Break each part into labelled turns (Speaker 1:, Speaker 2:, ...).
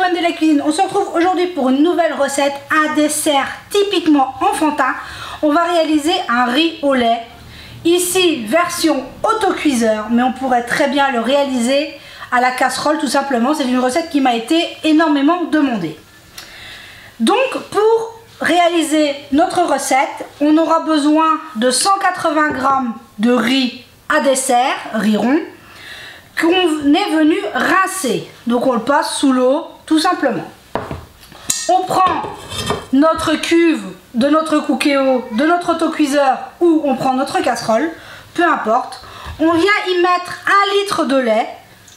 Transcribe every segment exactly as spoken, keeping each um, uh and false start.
Speaker 1: domaine de la cuisine. On se retrouve aujourd'hui pour une nouvelle recette, un dessert typiquement enfantin. On va réaliser un riz au lait. Ici, version autocuiseur, mais on pourrait très bien le réaliser à la casserole tout simplement. C'est une recette qui m'a été énormément demandée. Donc, pour réaliser notre recette, on aura besoin de cent quatre-vingts grammes de riz à dessert, riz rond, qu'on est venu rincer. Donc on le passe sous l'eau tout simplement. On prend notre cuve de notre Cookéo, de notre autocuiseur, ou on prend notre casserole, peu importe. On vient y mettre un litre de lait,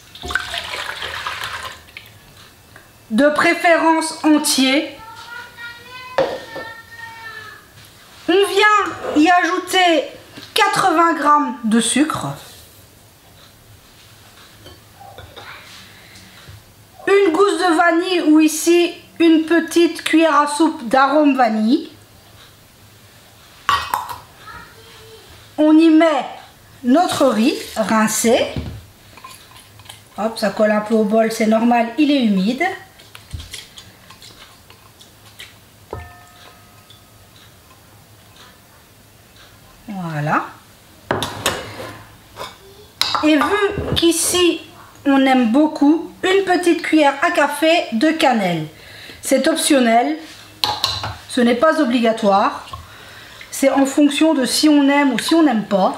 Speaker 1: de préférence entier. On vient y ajouter quatre-vingts grammes de sucre, une gousse de vanille ou ici une petite cuillère à soupe d'arôme vanille. On y met notre riz rincé. Hop, ça colle un peu au bol, c'est normal, il est humide. Voilà. Et vu qu'ici on aime beaucoup, une petite cuillère à café de cannelle. C'est optionnel, ce n'est pas obligatoire. C'est en fonction de si on aime ou si on n'aime pas.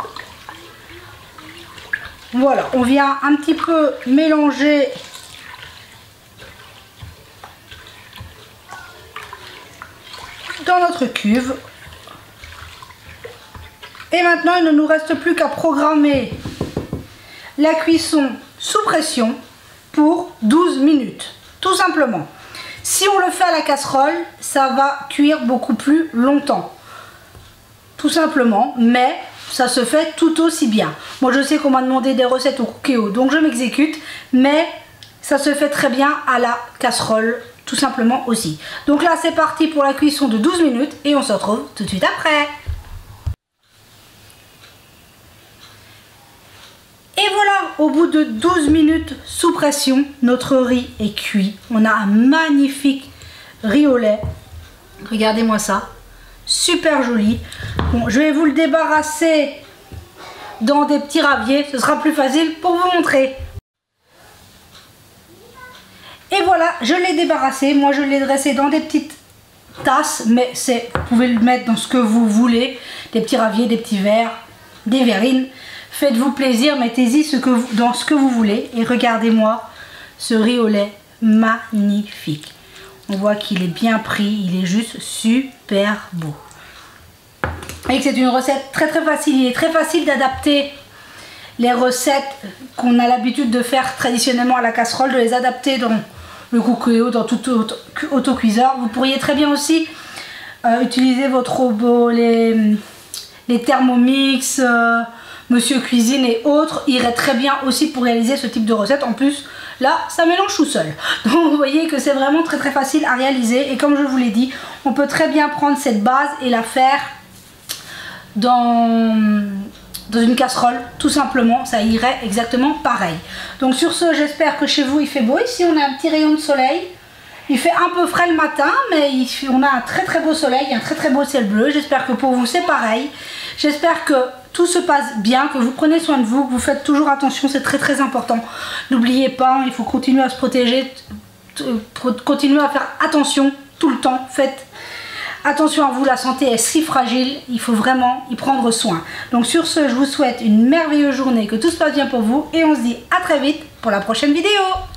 Speaker 1: Voilà, on vient un petit peu mélanger dans notre cuve. Et maintenant, il ne nous reste plus qu'à programmer la cuisson sous pression pour douze minutes, tout simplement. Si on le fait à la casserole, ça va cuire beaucoup plus longtemps, tout simplement, mais ça se fait tout aussi bien. Moi, je sais qu'on m'a demandé des recettes au Cookéo, donc je m'exécute, mais ça se fait très bien à la casserole, tout simplement aussi. Donc là, c'est parti pour la cuisson de douze minutes et on se retrouve tout de suite après. Et voilà, au bout de douze minutes sous pression, notre riz est cuit. On a un magnifique riz au lait. Regardez-moi ça. Super joli. Bon, je vais vous le débarrasser dans des petits raviers. Ce sera plus facile pour vous montrer. Et voilà, je l'ai débarrassé. Moi, je l'ai dressé dans des petites tasses. Mais c'est, vous pouvez le mettre dans ce que vous voulez. Des petits raviers, des petits verres, des verrines. Faites-vous plaisir, mettez-y ce que vous, dans ce que vous voulez. Et regardez-moi ce riz au lait magnifique. On voit qu'il est bien pris, il est juste super beau. Et que c'est une recette très très facile. Il est très facile d'adapter les recettes qu'on a l'habitude de faire traditionnellement à la casserole, de les adapter dans le Cookéo, dans tout auto, autocuiseur. Vous pourriez très bien aussi euh, utiliser votre robot, les, les Thermomix, euh, Monsieur Cuisine et autres iraient très bien aussi pour réaliser ce type de recette. En plus, là, ça mélange tout seul. Donc, vous voyez que c'est vraiment très très facile à réaliser. Et comme je vous l'ai dit, on peut très bien prendre cette base et la faire dans, dans une casserole. Tout simplement, ça irait exactement pareil. Donc, sur ce, j'espère que chez vous, il fait beau. Ici, on a un petit rayon de soleil. Il fait un peu frais le matin, mais il fait, on a un très très beau soleil, un très très beau ciel bleu. J'espère que pour vous, c'est pareil. J'espère que tout se passe bien, que vous prenez soin de vous, que vous faites toujours attention, c'est très très important. N'oubliez pas, il faut continuer à se protéger, continuer à faire attention tout le temps. Faites attention à vous, la santé est si fragile, il faut vraiment y prendre soin. Donc sur ce, je vous souhaite une merveilleuse journée, que tout se passe bien pour vous et on se dit à très vite pour la prochaine vidéo.